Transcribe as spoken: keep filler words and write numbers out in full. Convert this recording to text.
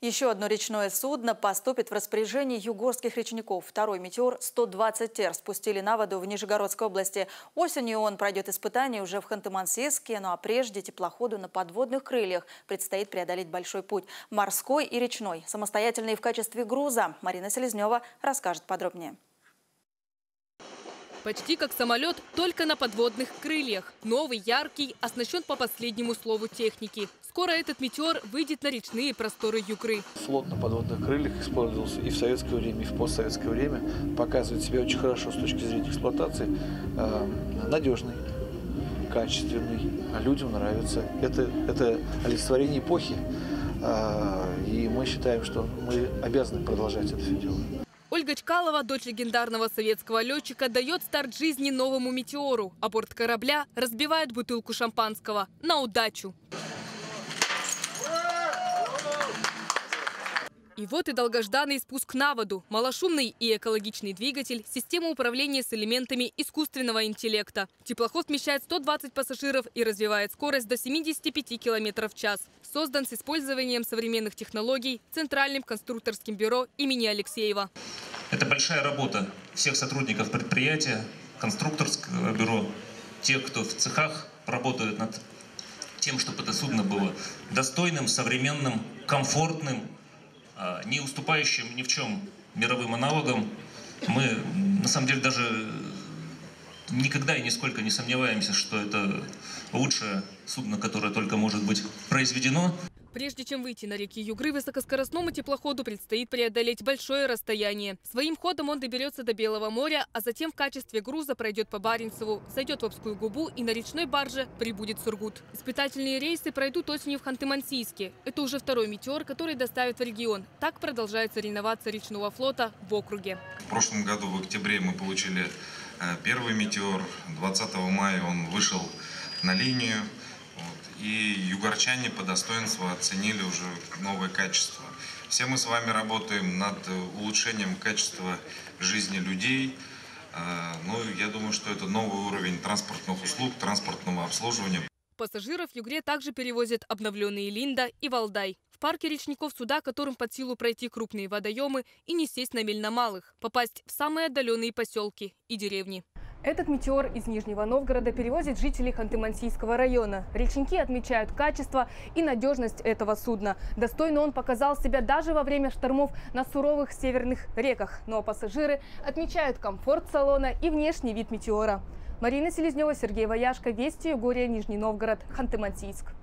Еще одно речное судно поступит в распоряжение югорских речников. Второй «Метеор» сто двадцать Р спустили на воду в Нижегородской области. Осенью он пройдет испытания уже в Ханты-Мансийске. Ну а прежде теплоходу на подводных крыльях предстоит преодолеть большой путь – морской и речной. Самостоятельный в качестве груза. Марина Селезнева расскажет подробнее. Почти как самолет, только на подводных крыльях. Новый, яркий, оснащен по последнему слову техники. Скоро этот «Метеор» выйдет на речные просторы Югры. Флот на подводных крыльях использовался и в советское время, и в постсоветское время. Показывает себя очень хорошо с точки зрения эксплуатации. Надежный, качественный. Людям нравится. Это, это олицетворение эпохи. И мы считаем, что мы обязаны продолжать это все дело. Ольга Чкалова, дочь легендарного советского летчика, дает старт жизни новому «Метеору», а борт корабля разбивает бутылку шампанского на удачу. И вот и долгожданный спуск на воду. Малошумный и экологичный двигатель, система управления с элементами искусственного интеллекта. Теплоход вмещает сто двадцать пассажиров и развивает скорость до семидесяти пяти километров в час. Создан с использованием современных технологий Центральным конструкторским бюро имени Алексеева. Это большая работа всех сотрудников предприятия, конструкторского бюро, тех, кто в цехах работает над тем, чтобы это судно было достойным, современным, комфортным, не уступающим ни в чем мировым аналогам. Мы, на самом деле, даже никогда и нисколько не сомневаемся, что это лучшее судно, которое только может быть произведено. Прежде чем выйти на реки Югры, высокоскоростному теплоходу предстоит преодолеть большое расстояние. Своим ходом он доберется до Белого моря, а затем в качестве груза пройдет по Баренцеву, сойдет в Обскую губу и на речной барже прибудет в Сургут. Испытательные рейсы пройдут осенью в Ханты-Мансийске. Это уже второй «Метеор», который доставят в регион. Так продолжается реновация речного флота в округе. В прошлом году в октябре мы получили первый «Метеор». двадцатого мая он вышел на линию. И югорчане по достоинству оценили уже новое качество. Все мы с вами работаем над улучшением качества жизни людей. Ну, я думаю, что это новый уровень транспортных услуг, транспортного обслуживания. Пассажиров в Югре также перевозят обновленные Линда и Валдай. В парке речников суда, которым под силу пройти крупные водоемы и не сесть на мель на малых, попасть в самые отдаленные поселки и деревни. Этот «Метеор» из Нижнего Новгорода перевозит жителей Ханты-Мансийского района. Речники отмечают качество и надежность этого судна. Достойно он показал себя даже во время штормов на суровых северных реках. Ну а пассажиры отмечают комфорт салона и внешний вид «Метеора». Марина Селезнева, Сергей Ваяшко, Вести Югория, Нижний Новгород, Ханты-Мансийск.